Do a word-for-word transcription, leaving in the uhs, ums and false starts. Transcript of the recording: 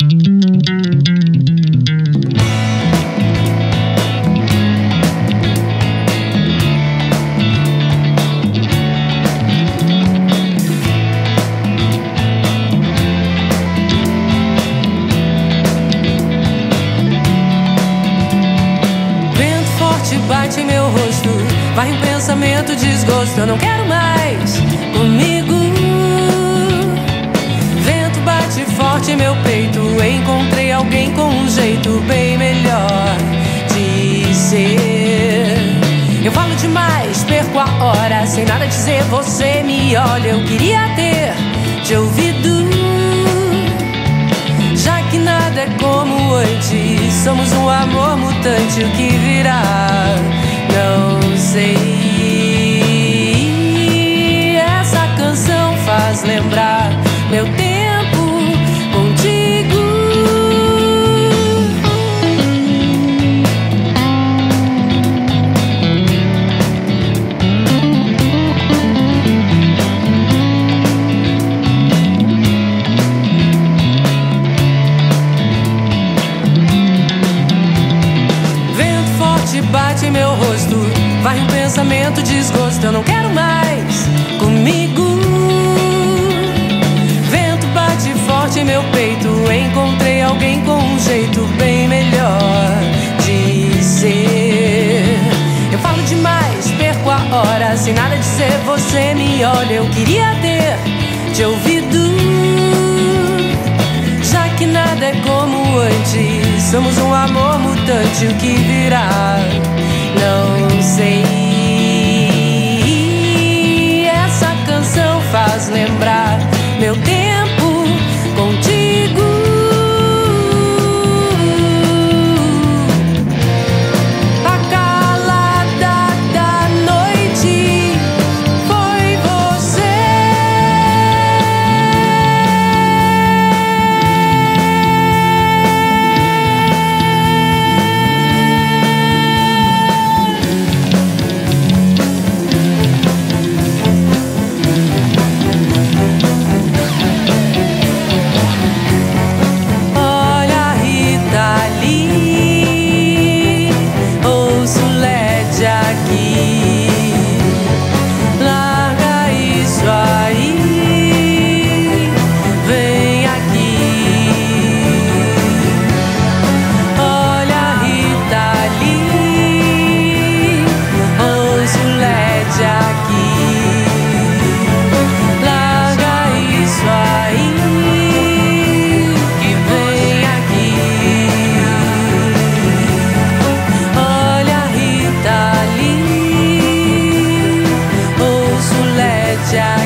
Bate em meu rosto, vai um pensamento, desgosto. Eu não quero mais comigo. Vento bate forte em meu peito. Encontrei alguém com um jeito bem melhor de ser. Eu falo demais, perco a hora, sem nada dizer, você me olha. Eu queria ter te ouvido, já que nada é como antes. Somos um amor mutante, o que virá, não sei. Essa canção faz lembrar meu tempo contigo. Bate em meu rosto, vai um pensamento, desgosto. Eu não quero mais comigo. Vento bate forte em meu peito. Encontrei alguém com um jeito bem melhor de ser. Eu falo demais, perco a hora, sem nada dizer, você me olha. Eu queria ter te ouvido, já que nada é como antes. Somos um amor mutante, o que virá, não sei. Essa canção faz lembrar meu tempo contigo. A calada da noite foi você. Já